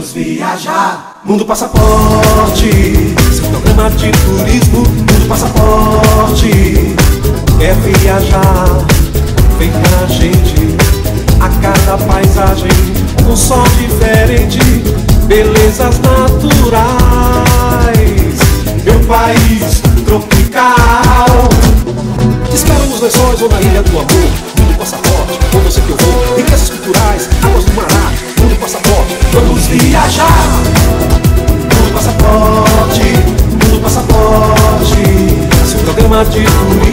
Vamos viajar. Mundo Passaporte, seu programa de turismo. Mundo Passaporte, quer viajar? Vem com a gente. A cada paisagem, um sol diferente, belezas naturais. Meu país tropical. Te espero nos lençóis ou na ilha do amor. Mundo Passaporte, com você que eu vou. Riquezas culturais, águas do Mará. Mundo Passaporte, vamos viajar. Mundo Passaporte, Mundo Passaporte, seu programa de turismo.